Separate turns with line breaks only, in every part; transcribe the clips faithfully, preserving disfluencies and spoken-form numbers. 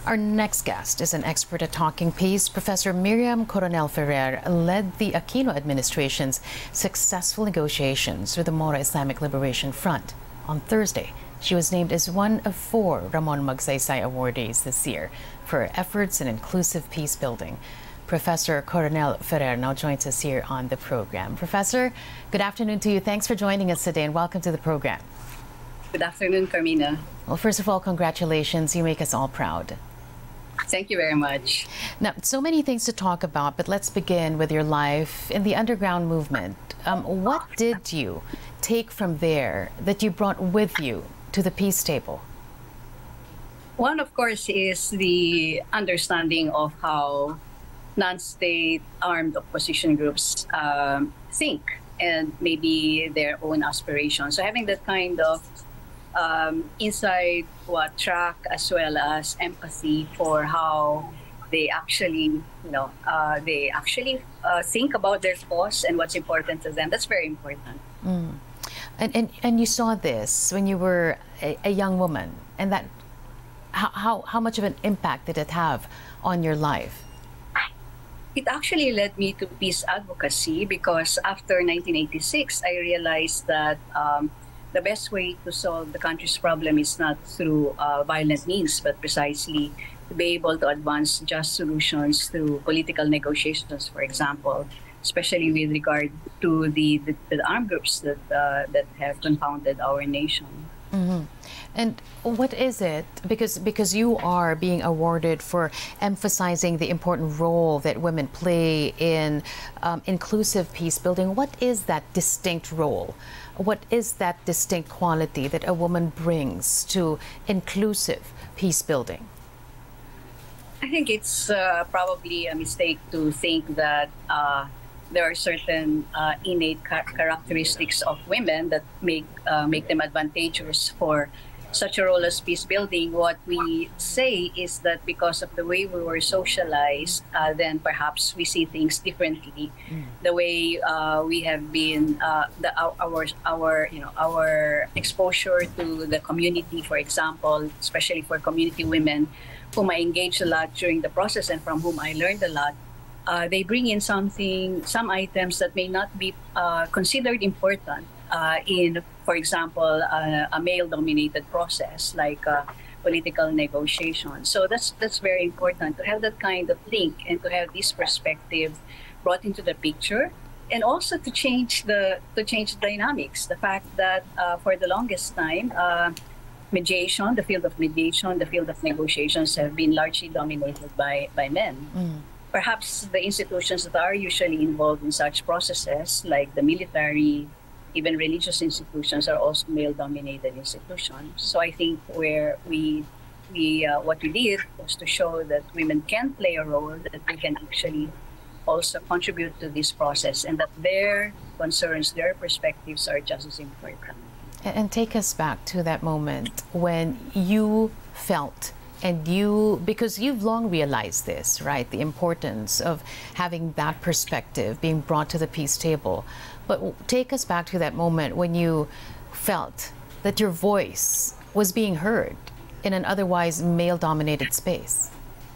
Our next guest is an expert at talking peace. Professor Miriam Coronel Ferrer led the Aquino administration's successful negotiations with the Moro Islamic Liberation Front. On Thursday, she was named as one of four Ramon Magsaysay awardees this year for her efforts in inclusive peace building. Professor Coronel Ferrer now joins us here on the program. Professor, good afternoon to you. Thanks for joining us today and welcome to the program.
Good afternoon, Carmina.
Well, first of all, congratulations. You make us all proud.
Thank you very much.
Now, so many things to talk about, but let's begin with your life in the underground movement. Um, what did you take from there that you brought with you to the peace table?
One, of course, is the understanding of how non-state armed opposition groups um, think and maybe their own aspirations. So having that kind of Um, inside what track as well as empathy for how they actually, you know, uh, they actually uh, think about their cause and what's important to them. That's very important.
Mm. And, and and you saw this when you were a, a young woman, and that how, how how much of an impact did it have on your life?
It actually led me to peace advocacy because after nineteen eighty-six, I realized that Um, the best way to solve the country's problem is not through uh, violent means, but precisely to be able to advance just solutions through political negotiations, for example, especially with regard to the, the, the armed groups that, uh, that have confounded our nation.
Mm-hmm. And what is it, because because you are being awarded for emphasizing the important role that women play in um, inclusive peace building, what is that distinct role? What is that distinct quality that a woman brings to inclusive peace building?
I think it's uh, probably a mistake to think that uh, there are certain uh, innate char characteristics of women that make uh, make them advantageous for such a role as peace building. What we say is that because of the way we were socialized, uh, then perhaps we see things differently. Mm. The way uh, we have been, uh, the, our, our, you know, our exposure to the community, for example, especially for community women, whom I engaged a lot during the process and from whom I learned a lot. Uh, they bring in something, some items that may not be uh, considered important uh, in, for example, uh, a male-dominated process like uh, political negotiation. So that's that's very important to have that kind of link and to have this perspective brought into the picture, and also to change the to change the dynamics. The fact that uh, for the longest time, uh, mediation, the field of mediation, the field of negotiations have been largely dominated by by men. Mm. Perhaps the institutions that are usually involved in such processes, like the military, even religious institutions, are also male-dominated institutions. So I think where we, we uh, what we did was to show that women can play a role, that they can actually also contribute to this process, and that their concerns, their perspectives are just as important.
And take us back to that moment when you felt, and you, because you've long realized this, right? The importance of having that perspective being brought to the peace table. But take us back to that moment when you felt that your voice was being heard in an otherwise male-dominated space.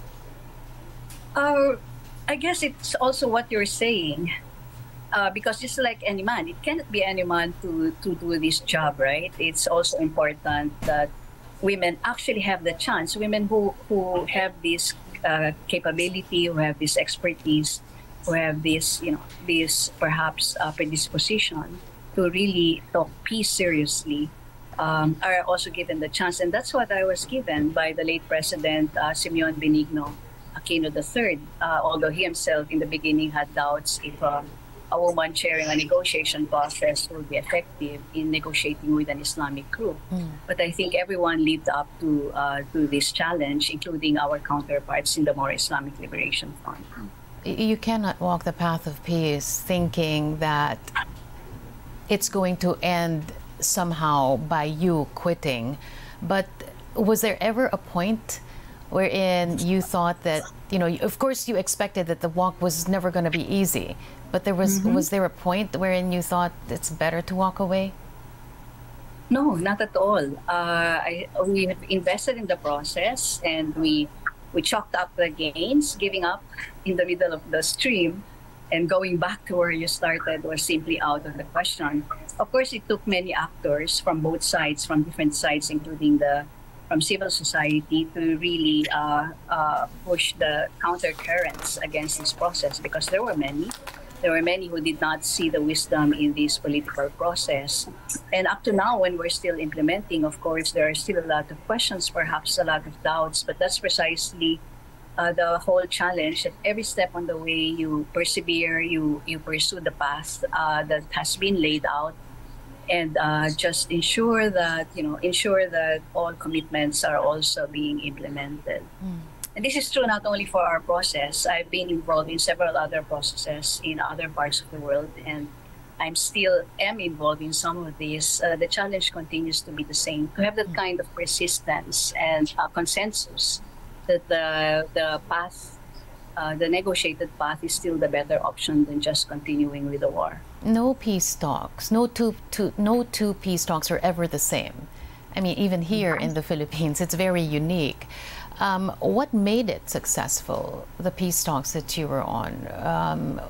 Uh, I guess it's also what you're saying. Uh, because just like any man, it cannot be any man to, to do this job, right? It's also important that women actually have the chance, women who, who have this uh, capability, who have this expertise, who have this, you know, this perhaps uh, predisposition to really talk peace seriously, um, are also given the chance. And that's what I was given by the late President uh, Simeon Benigno Aquino the third, uh, although he himself in the beginning had doubts if uh, a woman chairing a negotiation process would be effective in negotiating with an Islamic group. Mm. But I think everyone lived up to uh, to this challenge, including our counterparts in the Moro Islamic Liberation Front.
You cannot walk the path of peace thinking that it's going to end somehow by you quitting. But was there ever a point wherein you thought that, you know, of course you expected that the walk was never going to be easy, but there was, mm-hmm. was there a point wherein you thought it's better to walk away?
No, not at all. Uh, I, we invested in the process, and we we chalked up the gains, giving up in the middle of the stream, and going back to where you started was simply out of the question. Of course, it took many actors from both sides, from different sides, including the from civil society, to really uh, uh, push the counter currents against this process, because there were many. There were many who did not see the wisdom in this political process. And up to now, when we're still implementing, of course, there are still a lot of questions, perhaps a lot of doubts, but that's precisely uh, the whole challenge, that every step on the way you persevere, you, you pursue the path uh, that has been laid out, and uh, just ensure that, you know, ensure that all commitments are also being implemented. Mm. And this is true not only for our process. I've been involved in several other processes in other parts of the world, and I'm still am involved in some of these. Uh, the challenge continues to be the same, to have that kind of persistence and uh, consensus that the, the path, uh, the negotiated path is still the better option than just continuing with the war.
No peace talks, no two, two, no two peace talks are ever the same. I mean, even here in the Philippines, it's very unique. Um, what made it successful, the peace talks that you were on? Um,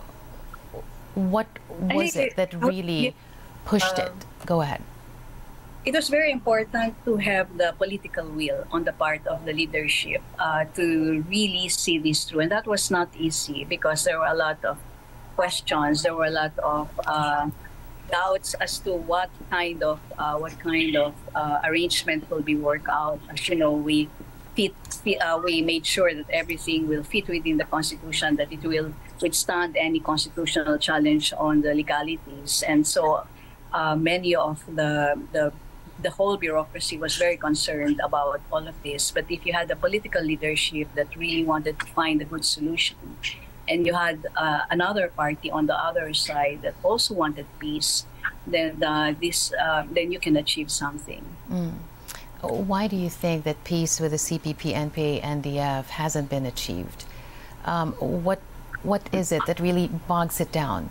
what was it that really pushed it? Go ahead.
It was very important to have the political will on the part of the leadership uh, to really see this through. And that was not easy, because there were a lot of questions, there were a lot of uh, doubts as to what kind of uh, what kind of uh, arrangement will be worked out. As you know, we fit, fit, uh, we made sure that everything will fit within the Constitution, that it will withstand any constitutional challenge on the legalities. And so uh, many of the, the the whole bureaucracy was very concerned about all of this. But if you had a political leadership that really wanted to find a good solution, and you had uh, another party on the other side that also wanted peace, then uh, this uh, then you can achieve something.
Mm. Why do you think that peace with the C P P, N P A, N D F hasn't been achieved? Um, what what is it that really bogs it down?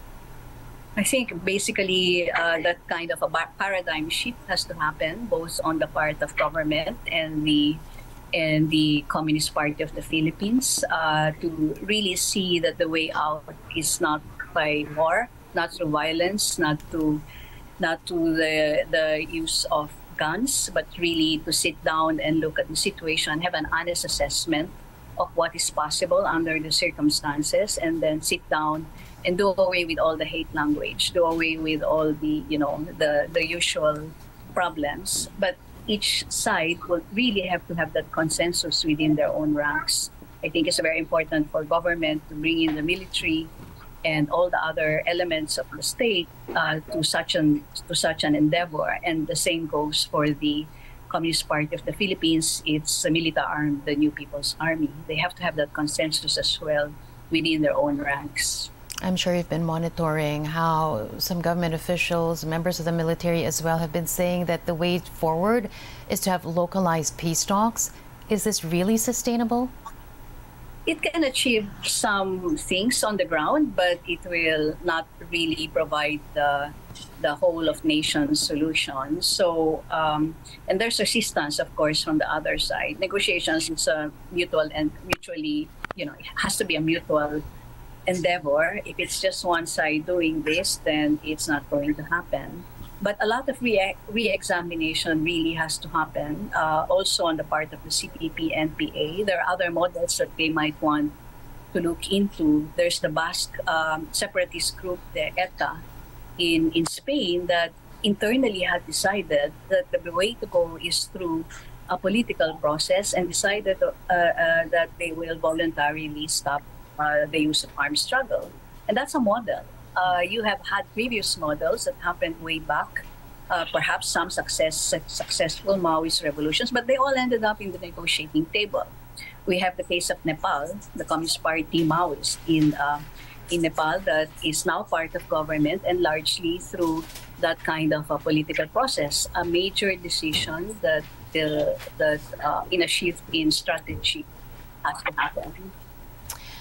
I think basically uh, that kind of a paradigm shift has to happen, both on the part of government and the and the Communist Party of the Philippines, uh, to really see that the way out is not by war, not through violence, not to not to the the use of guns, but really to sit down and look at the situation, have an honest assessment of what is possible under the circumstances, and then sit down and do away with all the hate language, do away with all the, you know, the, the usual problems. But each side will really have to have that consensus within their own ranks. I think it's very important for government to bring in the military and all the other elements of the state uh, to such an to such an endeavor. And the same goes for the Communist Party of the Philippines. It's a military arm, the New People's Army. They have to have that consensus as well within their own ranks.
I'm sure you've been monitoring how some government officials, members of the military as well, have been saying that the way forward is to have localized peace talks. Is this really sustainable?
It can achieve some things on the ground, but it will not really provide the, the whole of nation solution. So, um, and there's resistance, of course, from the other side. Negotiations is a mutual and mutually, you know, it has to be a mutual endeavor. If it's just one side doing this, then it's not going to happen. But a lot of re- re-examination really has to happen, uh, also on the part of the C P P, N P A. There are other models that they might want to look into. There's the Basque um, separatist group, the ETA, in, in Spain, that internally had decided that the way to go is through a political process, and decided uh, uh, that they will voluntarily stop Uh, the use of armed struggle. And that's a model. Uh, you have had previous models that happened way back, uh, perhaps some success, successful Maoist revolutions, but they all ended up in the negotiating table. We have the case of Nepal, the Communist Party Maoist in, uh, in Nepal, that is now part of government, and largely through that kind of a political process, a major decision that, uh, that uh, in a shift in strategy has to happen.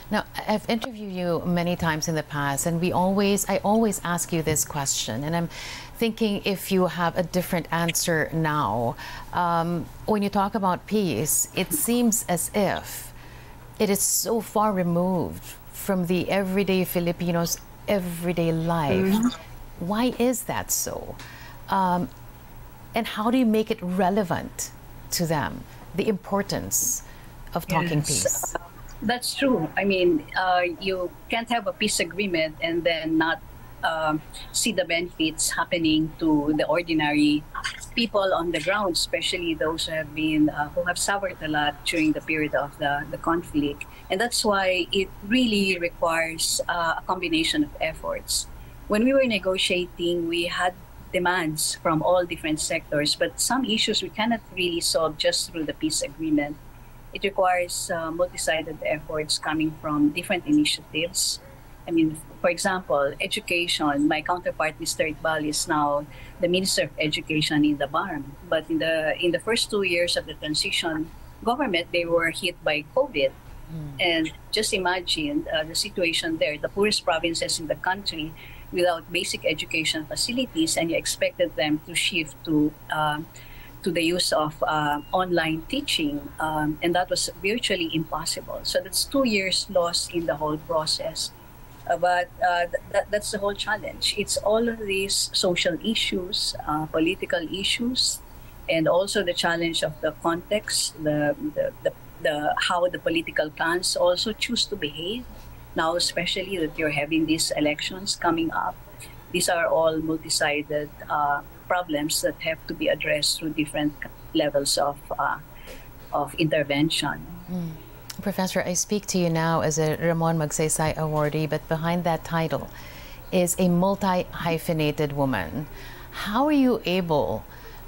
Now, I've interviewed you many times in the past, and we always, I always ask you this question, and I'm thinking if you have a different answer now. Um, when you talk about peace, it seems as if it is so far removed from the everyday Filipinos' everyday life. Mm-hmm. Why is that so? Um, and how do you make it relevant to them, the importance of talking yes. peace?
That's true. I mean, uh, you can't have a peace agreement and then not uh, see the benefits happening to the ordinary people on the ground, especially those who have been uh, who have suffered a lot during the period of the, the conflict. And that's why it really requires uh, a combination of efforts. When we were negotiating, we had demands from all different sectors, but some issues we cannot really solve just through the peace agreement. It requires uh, multi-sided efforts coming from different initiatives. I mean, for example, education. My counterpart, Mister Iqbal, is now the Minister of Education in the B A R M. But in the in the first two years of the transition government, they were hit by COVID. Mm. And just imagine uh, the situation there, the poorest provinces in the country without basic education facilities, and you expected them to shift to uh, to the use of uh, online teaching, um, and that was virtually impossible. So that's two years lost in the whole process. Uh, but uh, th- that's the whole challenge. It's all of these social issues, uh, political issues, and also the challenge of the context, the, the, the, the how the political clans also choose to behave. Now, especially that you're having these elections coming up, these are all multi-sided uh, problems that have to be addressed through different levels of uh, of intervention.
Mm. Professor, I speak to you now as a Ramon Magsaysay awardee, but behind that title is a multi-hyphenated woman. How are you able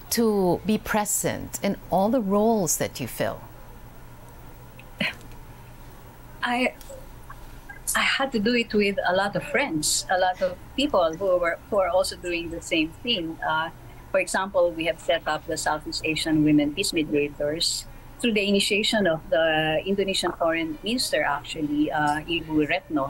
to be present in all the roles that you fill?
I I had to do it with a lot of friends, a lot of people who were who are also doing the same thing. Uh, for example, we have set up the Southeast Asian Women Peace Mediators through the initiation of the Indonesian Foreign Minister, actually, uh, Ibu Retno.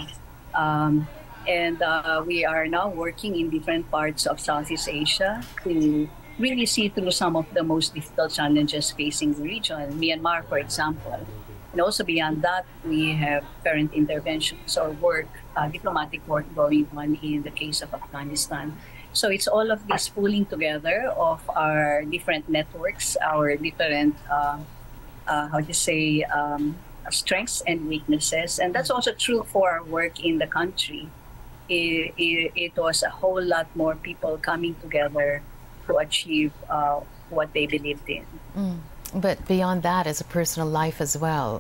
Um, and uh, we are now working in different parts of Southeast Asia to really see through some of the most difficult challenges facing the region. Myanmar, for example. And also beyond that, we have current interventions or work, uh, diplomatic work going on in the case of Afghanistan. So it's all of this pooling together of our different networks, our different, uh, uh, how to say, um, strengths and weaknesses. And that's also true for our work in the country. It, it, it was a whole lot more people coming together to achieve uh, what they believed in.
Mm. But beyond that, as a personal life as well,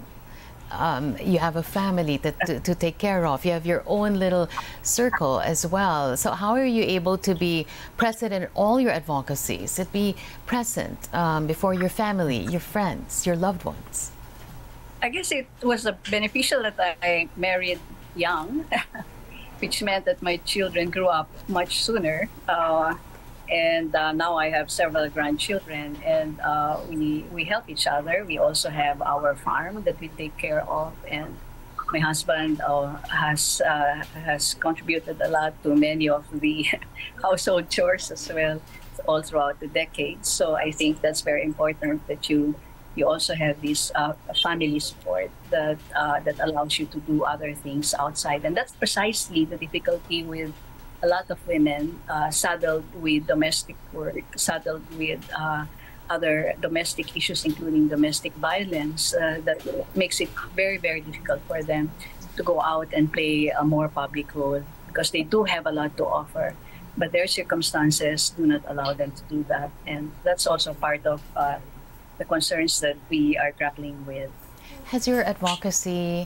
um, you have a family that, to, to take care of. You have your own little circle as well. So how are you able to be present in all your advocacies, to be present um, before your family, your friends, your loved ones?
I guess it was beneficial that I married young, which meant that my children grew up much sooner. Uh, And uh, now I have several grandchildren, and uh, we we help each other. We also have our farm that we take care of, and my husband uh, has uh, has contributed a lot to many of the household chores as well, all throughout the decades. So I think that's very important that you you also have this uh, family support that uh, that allows you to do other things outside, and that's precisely the difficulty with a lot of women uh, saddled with domestic work, saddled with uh, other domestic issues, including domestic violence, uh, that makes it very, very difficult for them to go out and play a more public role, because they do have a lot to offer, but their circumstances do not allow them to do that. And that's also part of uh, the concerns that we are grappling with.
Has your advocacy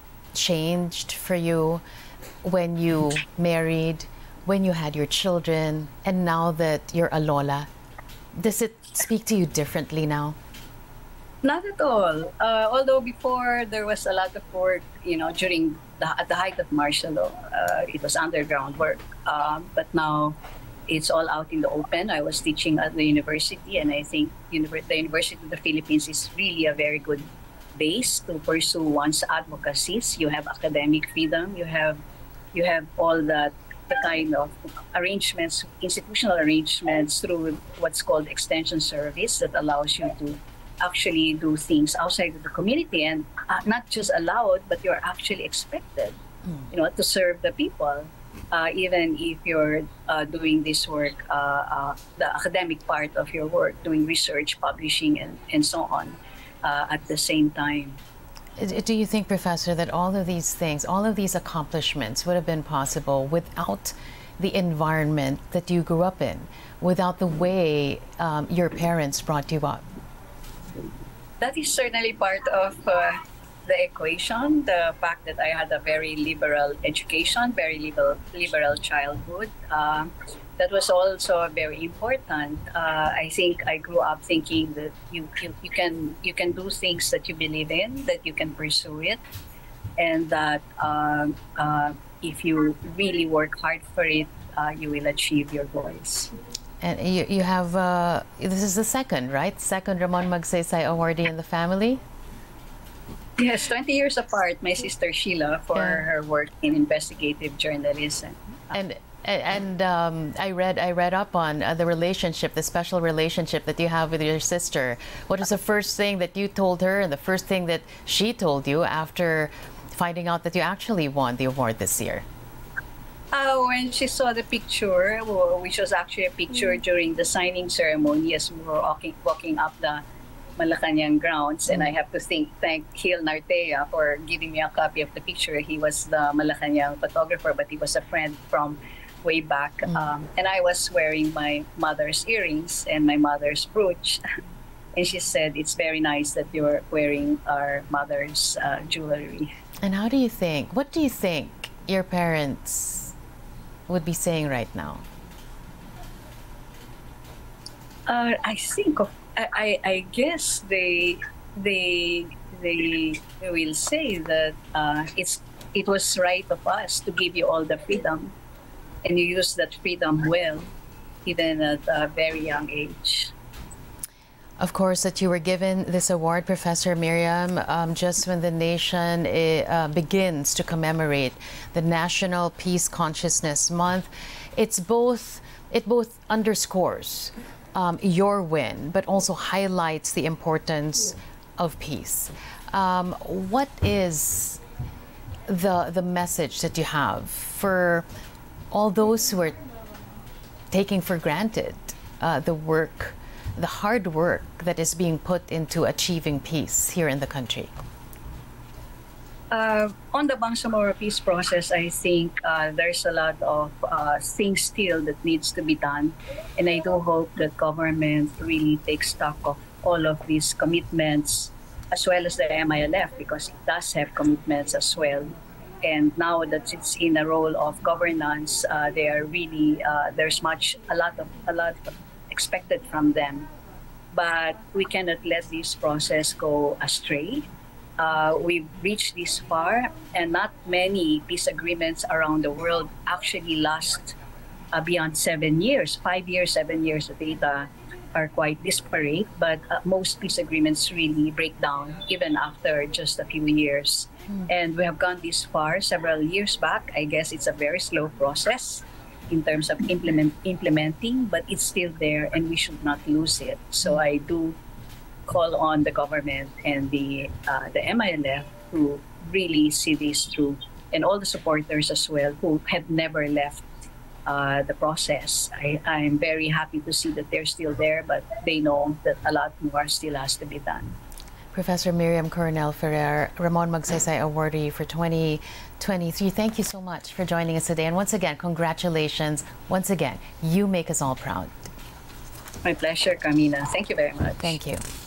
changed for you when you married, when you had your children, and now that you're a lola? Does it speak to you differently now?
Not at all. Uh, although before there was a lot of work, you know, during the, at the height of martial law, uh, it was underground work. Um, but now it's all out in the open. I was teaching at the university, and I think univer- the University of the Philippines is really a very good base to pursue one's advocacies. You have academic freedom. You have you have all that the kind of arrangements, institutional arrangements through what's called extension service that allows you to actually do things outside of the community and uh, not just allowed, but you're actually expected, mm. you know, to serve the people. Uh, even if you're uh, doing this work, uh, uh, the academic part of your work, doing research, publishing, and, and so on uh, at the same time.
Do you think, Professor, that all of these things, all of these accomplishments would have been possible without the environment that you grew up in, without the way um, your parents brought you up?
That is certainly part of uh, the equation, the fact that I had a very liberal education, very liberal, liberal childhood. Uh, that was also very important. Uh, I think I grew up thinking that you, you you can you can do things that you believe in, that you can pursue it, and that uh, uh, if you really work hard for it, uh, you will achieve your goals.
And you, you have, uh, this is the second, right? Second Ramon Magsaysay awardee in the family?
Yes, twenty years apart, my sister Sheila for yeah. her work in investigative journalism.
And and um, I read I read up on uh, the relationship, the special relationship that you have with your sister. What was the first thing that you told her and the first thing that she told you after finding out that you actually won the award this year?
Uh, when she saw the picture, which was actually a picture during the signing ceremony as we were walking, walking up the Malacanang grounds, and I have to think, thank Gil Nartea for giving me a copy of the picture. He was the Malacanang photographer, but he was a friend from way back. Mm. Um, and I was wearing my mother's earrings and my mother's brooch. And she said, it's very nice that you're wearing our mother's uh, jewelry.
And how do you think, what do you think your parents would be saying right now?
Uh, I think of I, I guess they they they will say that uh, it's it was right of us to give you all the freedom, and you use that freedom well, even at a very young age.
Of course, that you were given this award, Professor Miriam, um, just when the nation uh, begins to commemorate the National Peace Consciousness Month. It's both it both underscores Um, your win, but also highlights the importance of peace. Um, what is the the message that you have for all those who are taking for granted uh, the work, the hard work that is being put into achieving peace here in the country?
Uh, on the Bangsamoro peace process, I think uh, there's a lot of uh, things still that needs to be done. And I do hope that government really takes stock of all of these commitments, as well as the M I L F, because it does have commitments as well. And now that it's in a role of governance, uh, they are really, uh, there's much, a lot of, a lot expected from them. But we cannot let this process go astray. Uh, we've reached this far, and not many peace agreements around the world actually last uh, beyond seven years. Five years, seven years, the data are quite disparate, but uh, most peace agreements really break down even after just a few years. Mm. And we have gone this far several years back. I guess it's a very slow process in terms of implement, implementing, but it's still there, and we should not lose it. So I do call on the government and the uh, the M I L F to really see this through, and all the supporters as well who have never left uh, the process. I, I'm very happy to see that they're still there, but they know that a lot more still has to be done.
Professor Miriam Coronel Ferrer, Ramon Magsaysay awardee for twenty twenty-three. Thank you so much for joining us today, and once again, congratulations. Once again, you make us all proud.
My pleasure, Carmina. Thank you very much.
Thank you.